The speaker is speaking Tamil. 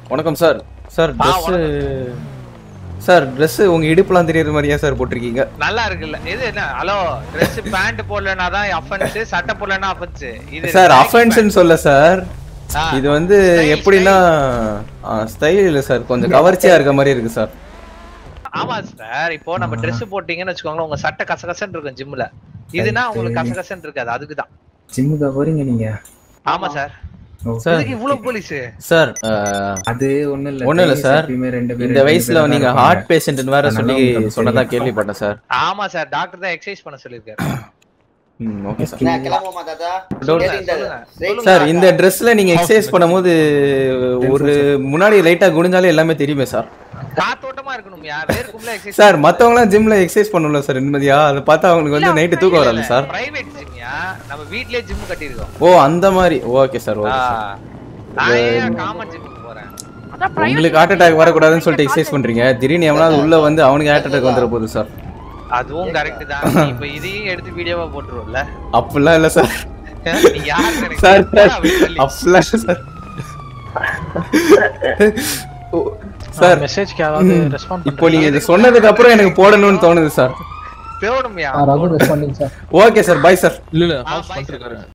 வணக்கம் sir. Sir dress sir dress உங்க இடுப்புலாம் தெரியற மாதிரியா சார் போட்டிருக்கீங்க? நல்லா இருக்குல்ல இது என்ன ஹலோ Dress பேண்ட் போடலனா தான் ஆஃபென்ஸ் சட்டை போடலனா ஆஃபென்ஸ் இது சார் ஆஃபென்ஸ்னு சொல்ல சார் இது வந்து எப்படின்னா ஸ்டைல் இல்ல சார் கொஞ்சம் கவர்ச்சியா இருக்க மாதிரி இருக்கு சார். ஆமா சார் இப்போ நம்ம Dress போட்டீங்கன்னு வெச்சுக்கோங்க உங்க சட்டை கசகசன்னு இருக்கும் ஜிம்ல இதுனா உங்களுக்கு கசகசன்னு இருக்காது அதுக்கு தான் ஜிம்முக்கு போறீங்க நீங்க? ஆமா சார். சார் இதுக்கு இவ்ளோ போலீஸ் சார் அது ஒண்ணு இல்ல சார் இந்த வயசுல நீங்க ஹார்ட் பேஷண்ட்னு வேற சொல்லி சொன்னதா கேள்விப்பட்டேன் சார். ஆமா சார் டாக்டர் தான் எக்சர்சைஸ் பண்ண சொல்லிருக்காரு. Okay sir. நான் கிளம்புமா தாத்தா சார் இந்த Dressல நீங்க எக்சர்சைஸ் பண்ணும்போது ஒரு முன்னாடி லைட்டா குனிஞ்சாலே எல்லாமே தெரியுமே சார். காத்தோட்டமா இருக்கணும்யா வேர்க்கும்ல எக்சர்சைஸ் சார் மத்தவங்க எல்லாம் ஜிம்ல எக்சர்சைஸ் பண்ணனும்ல சார் நிம்மதியா அத பார்த்தா அவங்களுக்கு வந்து நைட் தூக்கம் வராது சார். பிரைவேட் ஜிம்யா நம்ம வீட்லயே ஜிம் கட்டி இருக்கோம். ஓ அந்த மாதிரி ஓகே சார் ஓகே சார். நான் காமன் ஜிம்க்கு போறேன். உங்களுக்கு ஹார்ட் அட்டாக் வர கூடாதுன்னு சொல்லிட்டு எக்சர்சைஸ் பண்றீங்க திடீர்னு எவனாவது உள்ள வந்து அவனுக்கு ஹார்ட் அட்டாக் வந்துற போகுது சார். அதுவும் கரெக்ட் தான். இப்போ இதையும் எடுத்து வீடியோவா போட்டுருவோம்ல. அப்படிலாம் இல்ல சார். நீ யார் எனக்கு சார் அப்படிலாம் இல்ல சார். சார் மெசேஜ்க்கு யாராவது ரெஸ்பாண்ட் இப்போ நீங்க இது சொன்னதுக்கு அப்புறம் எனக்கு போடணும்னு தோணுது சார். போடும்யா. Raghu responding sir. Okay sir bye sir. இல்ல ஹவுஸ் பண்ணிருக்காரு.